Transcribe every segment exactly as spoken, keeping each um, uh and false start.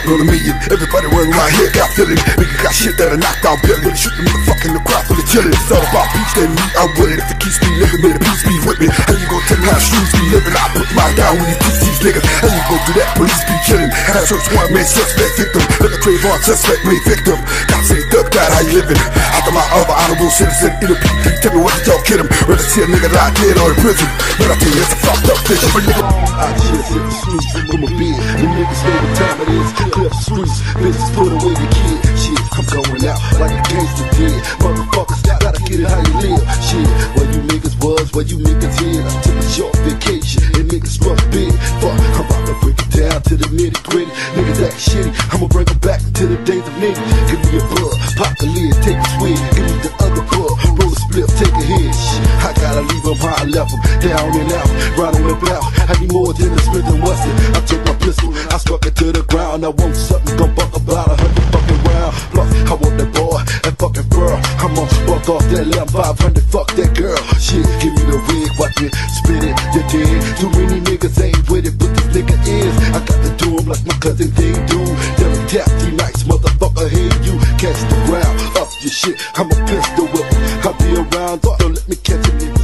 on a million. Everybody running around here got feeling. Nigga got shit that I knocked out billion. Shoot the motherfucker in the crowd full of chillin'. It's all about peace, then me, I'm with it. If it keeps me living, may the peace be with me. How you gon' tell me how streets be living? I put mine down when you teach these niggas. How you gon' do that? Police be killin'. Had a search one man suspect victim. Look at Trayvon, suspect made victim. God say thug God, how you living? After my other honorable citizen, in a P D, tell me what did y'all get him? Rather see a nigga lie dead or in prison. But I tell you, it's a fucked up vision. I just hit the streets from a bed. Them niggas know what time it is. Clear the streets, bitches put away the kid. Shit, I'm going out like a gangster did. Motherfuckers gotta get it how you live. Shit, where you niggas was, where you niggas hid. I took a short vacation and niggas struck big. Fuck, I'm about to break it down to the nitty gritty. Niggas act shitty, I'ma bring them back to the days of niggas. Give me a bug, pop the lid, take a swig. Give me the other bug, roll a split, take a hit. Shit, I gotta leave them how I left them. Down and out, round and about. I need more than a Smith and Wesson. I took my pistol, I struck it to the ground. I want something, gon' buck about a hundred fucking round. Plus, I want that boy, that fucking girl. I'ma buck off that lamb five hundred, fuck that girl. Shit, give me the wig, watch me spit it, you dig. Too many niggas ain't with it, but this nigga is. I got to do him like my cousin they do. Never tap D nights, motherfucker, hey you. Catch the ground, up your shit, I'm a pistol whip. I'll be around, don't let me catch a nigga.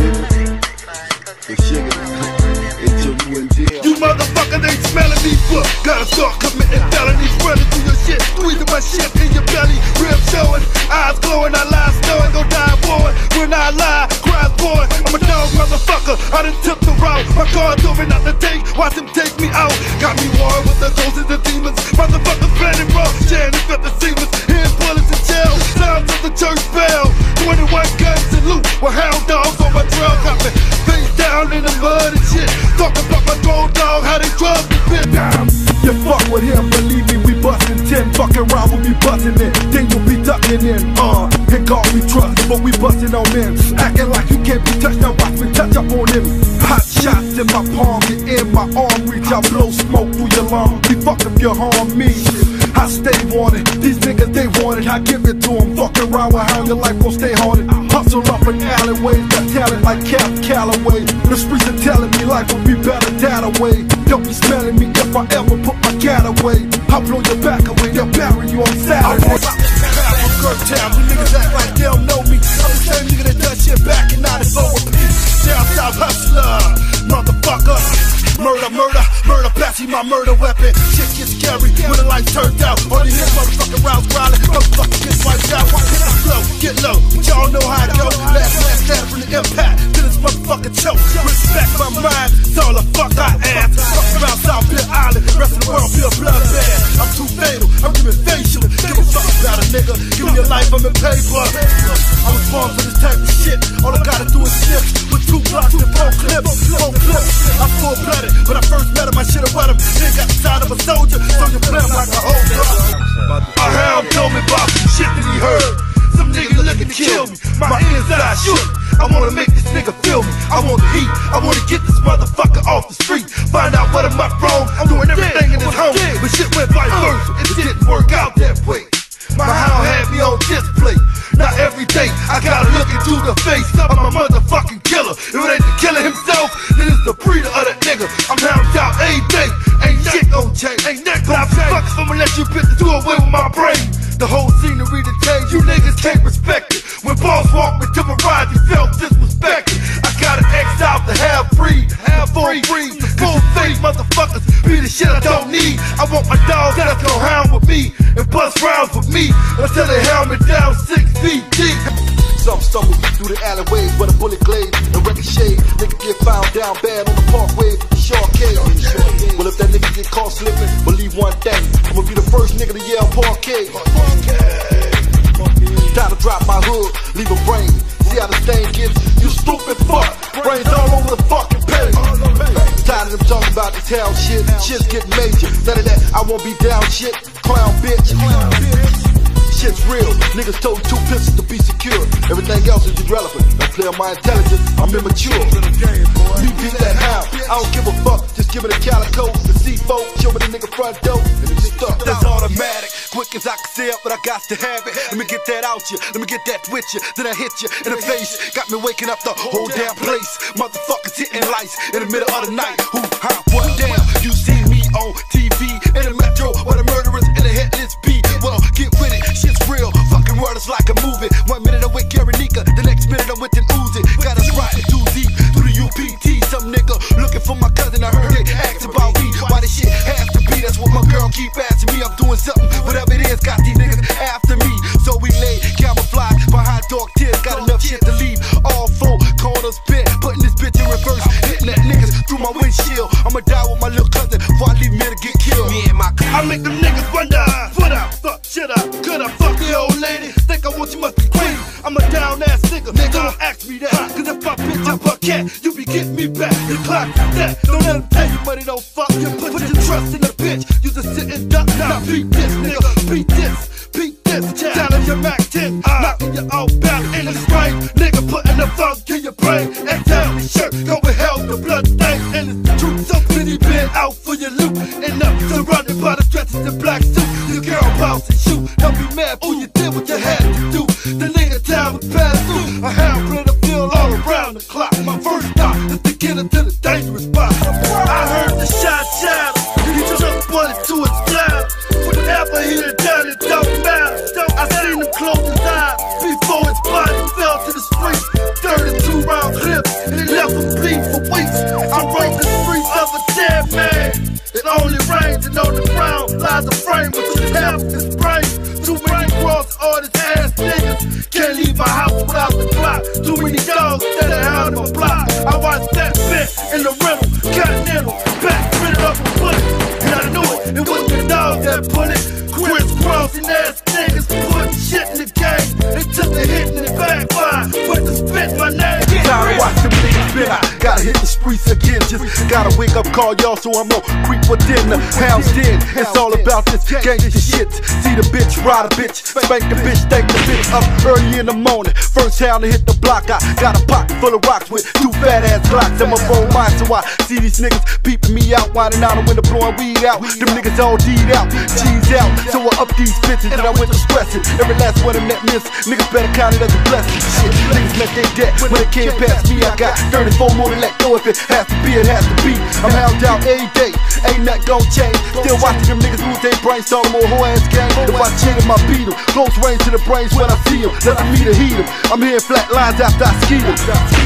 You motherfuckers ain't smelling these books. Gotta start committing felonies. Running through your shit, squeezing my shit in your belly. Ribs showing, eyes glowing, I lie snowing, go die boy. When I lie, cries boy. I'm a dog motherfucker, I done took the route. My guard told me not to take, watch him take me out. Got me warring with the ghosts and the demons. Motherfuckers planning raw, sharing it with the seamers. Hearing bullets in jail, sounds of the church bell. twenty-one guns and loot, with hound dogs on my trail. Got me face down in the mud and shit. Talking about my road dog, how they drug me, bitch. You fuck with him, believe me, we bustin' ten. Fucking round, we'll be bustin' in. Then you'll be ducking in. Uh, and God we trust, but we bustin' on men. Acting like you can't be touched, now watch me touch up on him. Hot shots in my palm, get in my arm reach. I blow smoke through your lung. Be fucked if you harm me. I stay wanted, these niggas they want it. I give it to them, fuck around with how your life gon' stay haunted. Hustle up in alleyways, got talent like Cap Calloway. The streets are telling me life will be better that away. Don't be smelling me if I ever put my cat away. I'll blow your back away, they'll bury you on Saturday. I'm from Town, you niggas act like they don't know me. I'm the same nigga that does shit back in ninety-four with peace. Down south hustler, motherfucker. Murder, murder, murder, Patsy, my murder weapon. Shit gets scary when the lights turned out. All these motherfucking rounds growling, motherfuckers get wiped out. Hit the flow, get low, but y'all know how to go. Last man stand from the impact to this motherfucking choke. Respect my mind, it's all the fuck I am. Fuck around South Bill Island, rest of the world feel bloodbath. I'm too fatal, I'm giving facial. Give a fuck about a nigga, give me your life, I'm in paper. I was born for this type of shit, all I gotta do is shit. With two blocks and four clips, four clips. I'm full blooded. When I first met him, I should've wet him. Then got the side of a soldier, so you play him like a whole brother. My hound told me about some shit that he heard. Some nigga looking to kill me, my inside shook. I wanna make this nigga feel me, I want the heat. I wanna get this motherfucker off the street. Find out what am I wrong, I'm doing everything in his home. But shit went vice versa, it didn't work out that way. My hound had me on display. Not every day, I gotta look into the face of my motherfucking killer. If it ain't the killer himself, then it's the breeder of that nigga. I'm hounded out every day, ain't shit gon' change. Ain't that gon' change. Fuck if I'ma let you bitches do away with my brain. The whole scenery to change, you niggas can't respect it. When boss walked me to my ride, you felt disrespected. I got an X out the half breed, half full breed. Full face motherfuckers be the shit I don't need. I want my dogs that's gon' hound with me and bust rounds with me until they hound me down six feet deep. Some stumble through the alleyways where the bullet glaze and ricochet. Nigga get found down bad on the parkway with the shark cave. Well, if that nigga get caught slipping, believe one thing, I'ma be the first nigga to yell parquet. Time to drop my hood, leave a brain. See how the stain gets? You stupid fuck. Brains all over the fucking page. Tired of them talking about this hell shit. Shit's getting major. None of that, I won't be down shit. Clown bitch. Shit's real. Niggas told two pistols to be secure. Everything else is irrelevant. I play on my intelligence. I'm immature. Me beat that hound. I don't give a fuck. Just give it a calico. The C four. Show me the nigga front door. And it's stuck. That's automatic. Quick as I can say it, but I got to have it. Let me get that out you. Let me get that with you. Then I hit you in the face. Got me waking up the whole damn place. Motherfuckers hitting lights in the middle of the night. Who, how, what, damn. You see me on T V in the metro where the murder here to get killed. Me and my I make them niggas wonder, would I fuck, should I, could I fuck the old lady? Think I want you must be crazy. I'm a down ass nigga, nigga. Don't ask me that, cause if I bitch up a cat, you be getting me back. The clock is that. Don't let them tell you money don't fuck. You put, put your trust in a bitch. You just sit and duck. Now beat this, nigga. Beat this, beat this. Challenge your Mac ten, uh, knocking you out back in the spring. Nigga putting the funk in your brain. Exhale the shirt, go with hell, the blood stain. And it's the truth, so pretty been out for your loot. And up surrounded by the dresses in black suit. Your girl bounce and shoot. Don't be mad for you did what you had to do. The nigga time was passed through. I have plenty of feel all around the clock. My first stop is to get into the dangerous spot. I heard the shot shout. He just wanted to explode. Whatever he done done, it don't matter. I seen him close his eyes before his body fell to the street. thirty-two round clips, and it left him bleed for weeks. I rode the streets of a dead man. It only rains, and on the ground lies a frame with two half his brain. Too many cross artist ass niggas. Can't leave my house without the clock. Too many dogs that are out on the block. I watched that bit in the rental, continental, back, rid it up and put it. And I knew it, it was the dog that put it. Crisscrossing ass niggas putting shit in the game. They took the hit in the backfire, but to spit my name. Time to watch them niggas spin out. Gotta hit the streets again. Just gotta wake up, call y'all, so I'm on creep within the house den. It's all about this gangsta shit. See the bitch, ride a bitch, spank the bitch, thank the bitch up early in the morning. First town to hit the block. I got a pocket full of rocks with two fat ass blocks. I'm a phone mind, so I see these niggas peeping me out, winding out the window, blowing weed out. Them niggas all D'd out, G's out. So I up these bitches and I went to stressing. Every last one of them that miss, niggas better count it as a blessing. Shit, niggas met their debt when it came past me. I got thirty-four more to let go. If it has to be, it has to be. I'm held out every day, ain't nothing gon' change. Still watching them niggas lose their brains, talk more whole ass game. If I cheat them, I beat them. Close range to the brains when I see them. Let the meter heat them. I'm hearing flat lines after I ski them.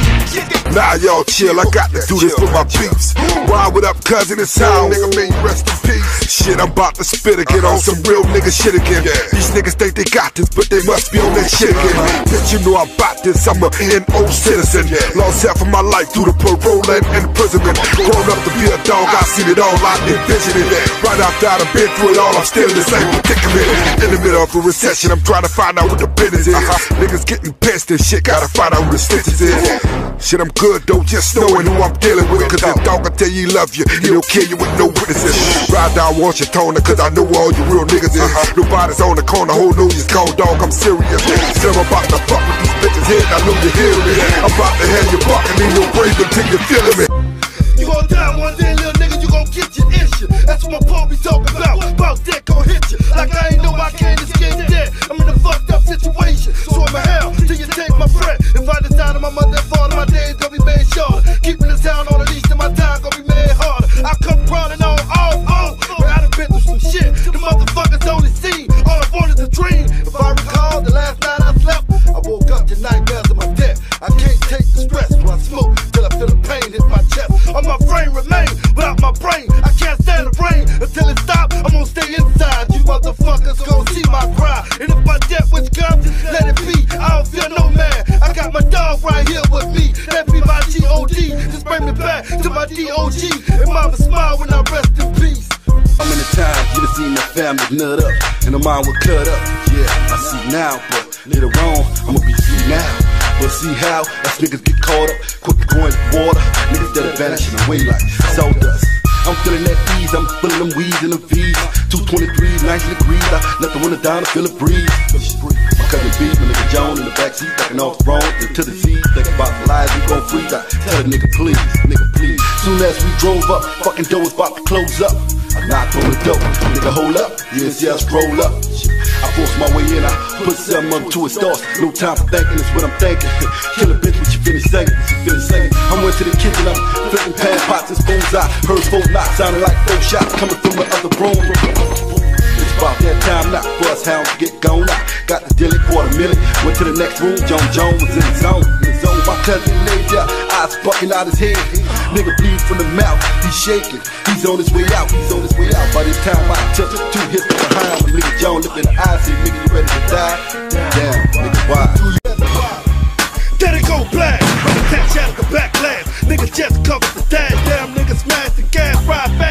Nah, y'all chill, I got to do this for my peeps. Ride with up, cousin, it's how nigga, may you rest in peace. Shit, I'm about to spit again on some real nigga shit again. These niggas think they got this, but they must be on that shit again. Bitch, you know I'm about this, I'm a N O citizen. Lost half of my life through the parole and imprisonment. Grown up to be a dog, I seen it all, I envisioned it. Right after I've been through it all, I'm still in the same predicament. In the middle of a recession, I'm trying to find out what the business is. Niggas getting pissed and shit, gotta find out who the stitches is. Shit, I'm good though, just knowing who I'm dealing with. Cause that dog will tell you he love you, he don't kill you with no witnesses. Ride down Washington, cause I know where all you real niggas is. Nobody's on the corner, whole New Year's gone, dog, I'm serious. Still I'm about to fuck with these bitches' head, I know you hear me. I'm about to have you bucking in your grave until you feeling me. You gon' die one day, little nigga, you gon' get your issue. That's what my Paul be talking about. About that gon' hit you. Like I ain't know I can't escape that. I'm in a fucked up situation. So I'm a hell till you take my friend. If I decide my mother and father, my days gon' be made shorter. Keeping this town on the leash and my time gon' be made harder. I come crawling on, oh, oh. But I done been through some shit. The motherfuckers only seen. All I want is a dream. If I recall the last night I slept, I woke up to nightmares of my death. I can't take the stress, so I smoke till I feel the pain hit my chest. On my frame remain without my brain. I can't stand the rain until it stops. I'm gonna stay inside. You motherfuckers gon' see my cry. And if my death which comes, let it be. I don't fear no man. I got my dog right here with me. That be my G O D. Just bring me back to my D O G. And mama smile when I rest in peace. I'm in the time, you done seen that family nut up, and the mind will cut up. Yeah, I see now, but later on, I'ma be free now. But see how us niggas get caught up, quick to go in the water. Niggas that are vanishing away like sawdust. I'm feeling that ease, I'm feeling them weeds and them V's. two twenty-three, ninety degrees, I let the window down to feel a breeze. My cousin B, my nigga John in the backseat, backing off the wrong to the seas. Think about the lies we gon' freeze. I tell a nigga please, nigga please. Soon as we drove up, fucking door was about to close up. I knocked on the door, nigga hold up, you didn't see us roll up. I forced my way in, I put something up to it starts. No time for thinking, it's what I'm thinking. Kill a bitch when you finish singing, you finish singing. I went to the kitchen, I'm flipping pan pots and spoons. I heard four knocks, sounding like four shots coming from the other room. It's about that time now for us hounds to get gone out. Got the dilly, quarter million, went to the next room. John Jones was in the zone, in the zone. My cousin laid there, eyes bucking out his head. Nigga bleed from the mouth, he's shaking. He's on his way out, he's on his way out. By this time I took two hits behind when nigga John looked in the eyes, said, nigga, you ready to die? Damn, nigga, why? Let it go black, attach out of the backlash. Niggas just covered the dash. Damn, niggas smash the gas, ride fast. I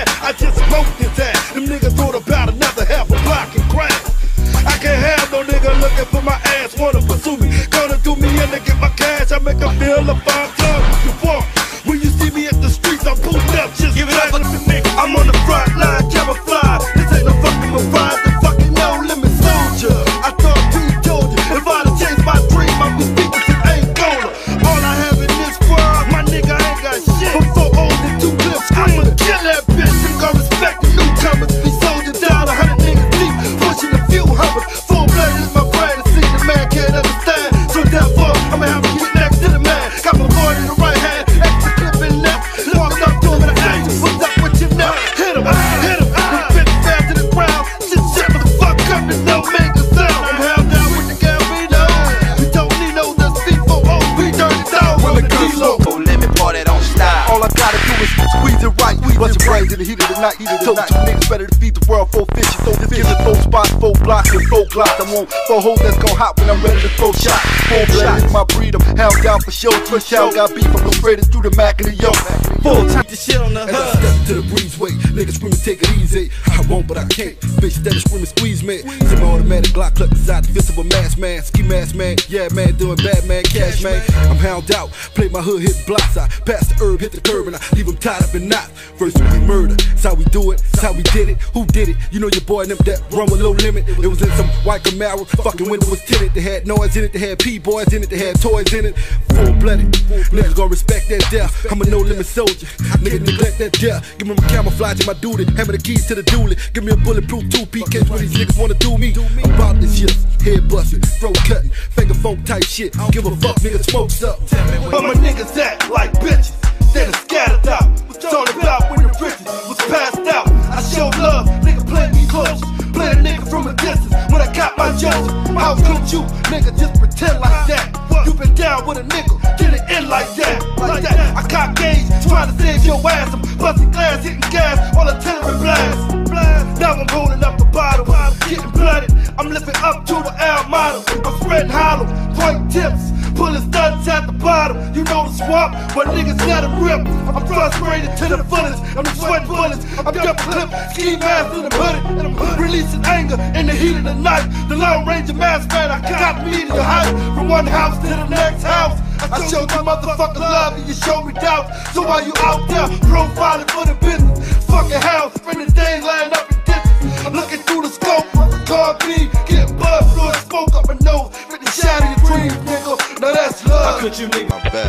just smoke his ass. Them niggas thought about another half a block and crash. I can't have no nigga looking for my ass, wanna pursue me. Gonna do me in to get my cash, I make a feel a five times before. When you see me at the streets, I'm pulled up, just give it up. I'm on the front line, camouflage. This ain't no fucking mirage, the fucking no limit soldier. I thought P told you, if I'd have changed my dream, I would speak to Angola. All I have in this world, my nigga ain't got shit. I'm so old and too clear screaming. I'ma kill that bitch, you gon' respect the newcomers. We soldier down, a hundred niggas deep, pushing a few hubbers. Full blood is my brain, to see the man can't understand. So therefore, I'ma have to get next to the man. Got my boy in the right hand, extra clip in left. Walked up to him and I asked him, what's up with you now? Hit him, hit him, the bitch fell to the ground. Shit, shit, the fuck up and no make a sound. I'm held down with the Gambino. We don't need no the C four O, we dirty dog on the kilo. Let me party, don't stop. All I gotta do is squeeze it right, bust your brains in the heat of the night. Told two niggas better to feed the world four fishes. So just give it four spots, four blocks, and four clocks. I'm on four hoes that's gon' hop when I'm ready to throw shots. Four blood is my breed, I'm held down for show. Push out, got beef, I'm straight through the Mac and the yo. Full time the shit on the As I hood. step to the breezeway, niggas screaming, take it easy. I won't, but I can't. Bitch steady screaming, squeeze me. See my automatic Glock clutch inside the fist of a mask man. Ski mask man, yeah man, doing Batman, cash man. I'm hound out, play my hood, hit blocks. I pass the herb, hit the curb, and I leave them tied up in knots. First we murder, that's how we do it, that's how we did it. Who did it? You know your boy and them that run with low limit. It was in some white Camaro, fucking window was tinted. They had noise in it, they had P-boys in it, they had toys in it. Full blooded, niggas gon' respect that death. I'm a no limit soldier, nigga neglect that death. Give me my camouflage and my duty, hammer the keys to the dually. Give me a bulletproof two-piece case when these niggas wanna do me. I'm about this shit, head busting, throat cutting, finger funk type shit. I don't give a fuck, nigga, smoke's up. But my niggas act like bitches, they done scattered out. What's all about when the riches was passed out? I show love, nigga play me close. Play a nigga from a distance when I got my judges. How could you, nigga, just pretend like that? You been down with a nickel, get it in like that, like that. I cop gauge, trying to save your ass. I'm busting glass, hitting gas, all artillery blast. Now I'm holding up the bottle, getting blooded. I'm lifting up to the L model. I'm spreading hollow, point tips, pulling stunts at the bottom. You know the swamp, but niggas let it rip. I'm frustrated to the fullest, I'm sweating bullets. I'm double clip, ski mask in the hoodie, and I'm releasing anger in the heat of the night. The Lone Ranger mask man, I got me to the height, from one house to the next house. I showed you motherfuckers love and you showed me doubt. So while you out there profiling for the business, fucking house, spending days laying up in ditches. I'm looking through the scope of the car B, getting blood fluid, smoke up my nose, fit the shadow your dreams, nigga. Now that's love. How could you leave? I'm bad.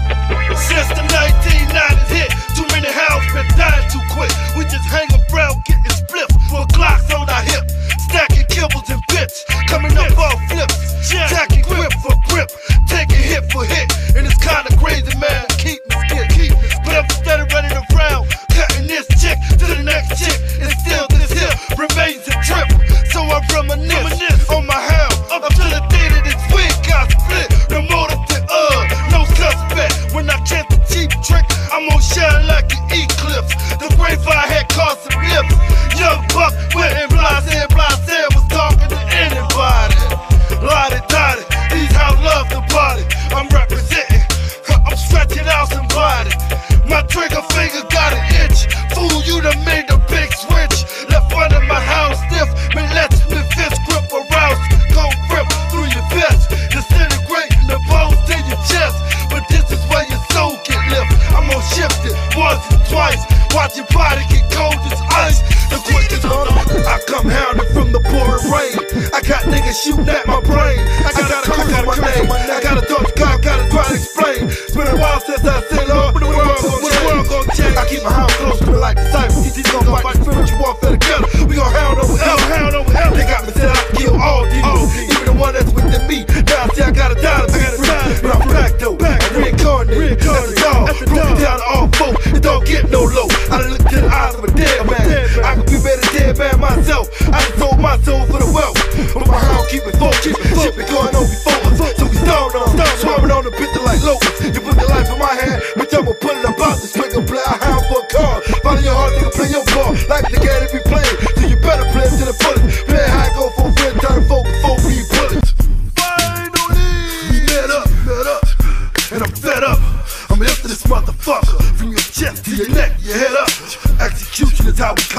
Since the nineteen nineties hit, too many houses been dying too quick. We just hang around getting split with Glocks on our hip, stacking kibbles and bits, coming up off flips, jacking grip for grip, taking hit for hit, and it's kinda crazy, man. Keep me scared, keep me scared. But I'm steady running around, cutting this chick to the next chick, and still this here remains a trip. So I reminisce on my hound up to the day that this wig got split. No more than uh, no suspect. When I catch the cheap trick, I'm gonna shine like an eclipse. The grapevine had caused some lips. Young buck went and blasé, blasé was talking to anybody. Lottie dottie, these how love the body. I'm representing, I'm stretching out somebody. My trigger finger got an itch. Fool, you done made the big switch. Left one in my house stiff, me let me fist grip around. Go grip through your vest, disintegrating the bones to your chest. But this is where your soul get lift. I'm gonna shift it once and twice. Watch your body get cold as ice. The quickest I come hounded from the pouring rain. I got niggas shooting at my brain. I gotta curse my name. I gotta talk to God, gotta try to explain. It's been a while since I said, Lord, when the world gon' change. I keep my house close to me like the cypher. T T's gon' fight spiritual warfare together. We gon' hound over hell, hound over hell. They got me set out to kill all demons, even the one that's within me. Now I see I gotta die to be free, but I'm back though. I'm reincarnated. That's a dog. Broken down to all four. It don't get no low. I done looked in the eyes of a dead man. I could be better dead man myself. I done sold my soul for the wealth. But my hound keep it full. Shit been going on before us. So we starving on, swarming on the bitch like locusts. You put the life in my hand, bitch, I'ma put it about this quick and play a hound for a car. Follow your heart, nigga, play your ball. Like the game to be played, so you better play it to the fullest. Play it high, go for a friend, time to focus, four free bullets. Finally, we met up, met up, and I'm fed up. I'm after this motherfucker, from your chest to your neck, your head up. Execution is how we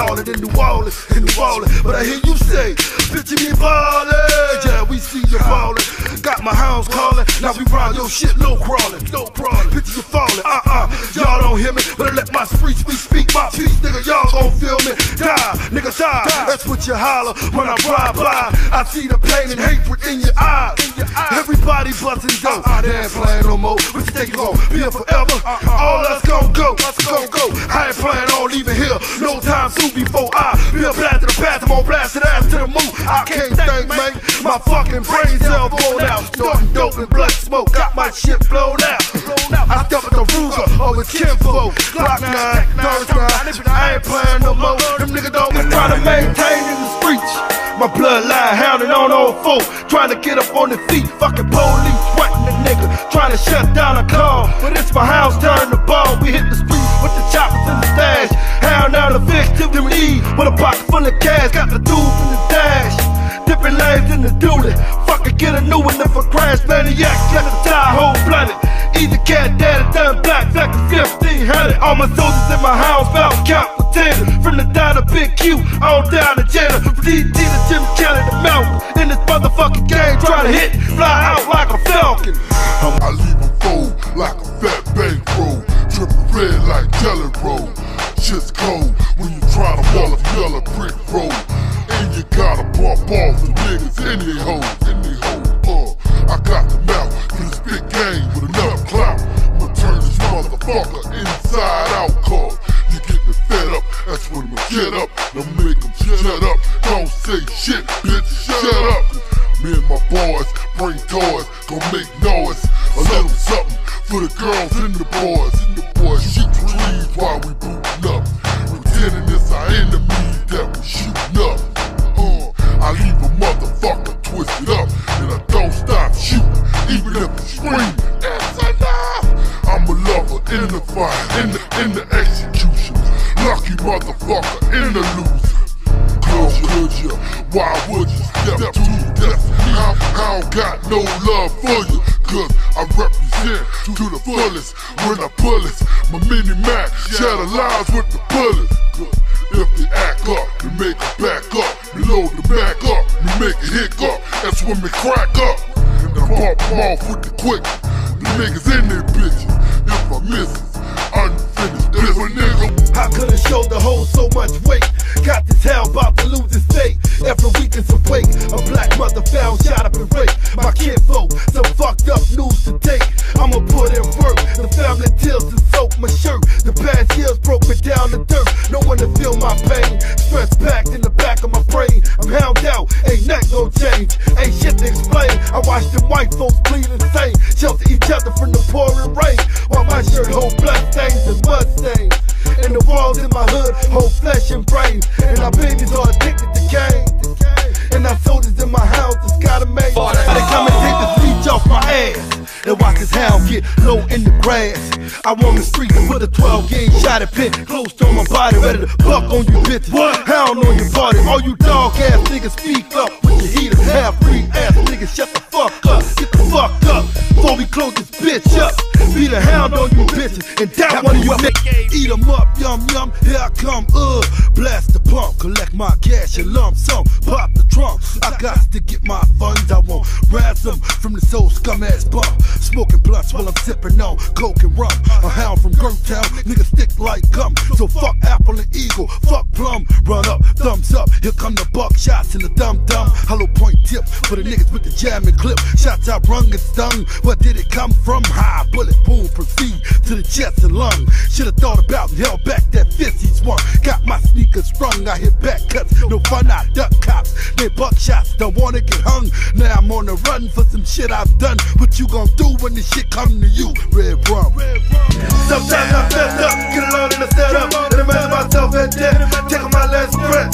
in New Orleans, in New Orleans. But I hear you say, picture me ballin'. Yeah, we see you ballin'. Got my hounds calling, now we round your shit low crawling, low crawling. Picture you falling, uh-uh. Y'all don't hear me, but I let my free speech speak my peace, nigga. Y'all gon' feel me. Die, nigga, die. That's what you holler when I ride by. I see the pain and hatred in your eyes. Everybody bustin' dope. They ain't playing no more. What you think you gon' be here forever? All us gon' go, us gon' go. I ain't playin' on leaving here. No time soon before I be a blast to the past. I'm gon' blast it ass to the moon. I can't think, man. My fucking brain cell blown out. Snorting dope and blood smoke. Got my shit blown out. I step at the Ruger over Kinfolk. Glock nine, Taurus nine. I ain't playin' no more. Them niggas don't be trying to maintain in the streets. My bloodline hounding on all four, trying to get up on their feet. Fucking police sweating the nigga, trying to shut down a car. But it's my house turn the ball. We hit the streets with the choppers in the stash. Hound down the victim to me with a pocket full of cash. Got the tube in the dash, dipping lanes in the dually. Fucking get a new one if I crash. Maniac, let the tie whole blooded. Either cat daddy done black, like a fifteen hundred. All my soldiers in my house found count for ten. From the down to Big Q, on down to Jenna. From D T to Jim Kelly to Mountain. In this motherfucking game, try to hit, fly out like a falcon. I leave a fold like a fat bankroll. Drippin' red like jelly roll. Shit's cold when you try to ball a yellow brick road. And you gotta pop off the niggas in they hoes, in they hoes. Uh, I got them out for this big game with enough clout. I'ma turn this motherfucker inside out, cause you get me fed up. That's when I'ma get up, don't make them shut up. Don't say shit, bitch, shut up. Me and my boys bring toys, gon' make noise. A little something for the girls and the boys. And the boys shoot trees while we bootin' up, pretending it's our enemy that we shootin' up. Uh, I leave a motherfucker twisted up, and I don't stop shooting, even if you scream. That's enough. I'm a lover in the fight, in the in the execution. Lucky motherfucker in the loser. Could you, could you, why would you step to death? I, I don't got no love for you, cause I represent to the fullest. When I pull it, my mini Mac shatter lives with the bullets. If they act up, we make it back up. We load the back up, we make it hiccup. That's when we crack up, and I pop them off with the quick. The niggas in there bitches, if I miss it, unfinished. If a nigga, how could have showed the hoe so much weight? Got this hell about to lose his fate. After weekends of wake, a black mother found shot up and raped. My kinfolk, some fucked up news to take. I'ma put in work, the family tears to soak my shirt. The past years broke me down to dirt. No one to feel my pain. Stress packed in the back of my brain. I'm hound out, ain't nothing gon' change. Ain't shit to explain. I watch them white folks bleed insane. Shelter each other from the pouring rain, while my shirt hold blood stains and mud stains. And the walls in my hood hold flesh and brains. And our babies are addicted to game. And our soldiers in my house just gotta make. They come and take the leech off my ass and watch this hound get low in the grass. I want the street with a twelve gauge shot at pin close to my body, ready to buck on you bitches. What? Hound on your party. All you dog ass niggas speak up with your heater. Half free ass niggas shut the fuck up. Get the fuck up before we close this bitch up. Be the hound on you bitches and that one of you niggas. Eat them up, yum yum. Here I come, uh. Blast the pump, collect my cash and lump sum. Pop the trunk. I got to get my funds. I won't ransom from this old scum ass bum. Smoking blunts while I'm sipping on coke and rum. A hound from Girltown, niggas stick like gum. So fuck Apple and Eagle, fuck Plum. Run up, thumbs up, here come the buckshots and the dum dum. Hollow point tip for the niggas with the jamming clip. Shots out rung and stung. Where did it come from? High bullet boom, proceed to the chest and lung. Should've thought about and held back that fist he swung. Got my sneakers sprung, I hit back cuts. No fun, I duck cops. They buckshots, don't wanna get hung. Now I'm on the run for some shit I've done. What you gon' do when this shit come to you? Red rum. Sometimes I fess up, get alone in the setup, and imagine myself at death, taking my last breath.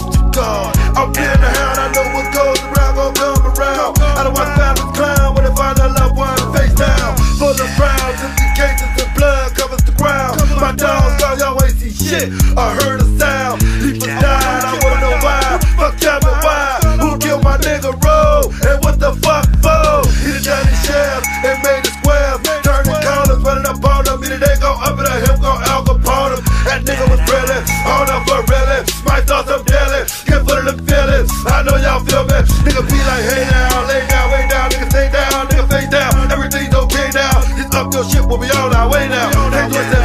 God, I'm being the hound, I know what goes around, gon' come around. I don't want families clown when they find a loved one face down. Full of frowns, empty cases of blood covers the ground. My dogs, dog, y'all ain't see shit, I heard a sound. People died, I wanna know why. Fuck tell me why. Who killed my nigga Roll? And what the fuck for? He done done his shaft and made the square. Turning corners, running up on them. Either they go up and him go Al Capone. That nigga was ready, on up for ready. Might thought your shit, we'll be on our way now. Take what's